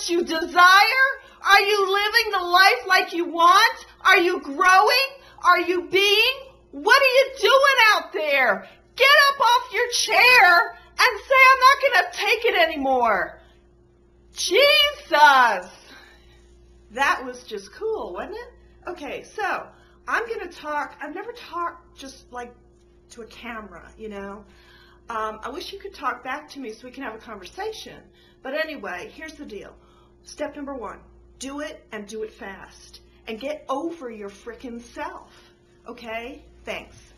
that you desire? Are you living the life like you want? Are you growing? Are you being? What are you doing out there? Get up off your chair and say, I'm not going to take it anymore. Jesus! That was just cool, wasn't it? Okay, so I'm going to talk. I've never talked just like to a camera, you know. I wish you could talk back to me so we can have a conversation. But anyway, here's the deal. Step number 1, do it and do it fast. And get over your frickin' self. Okay? Thanks.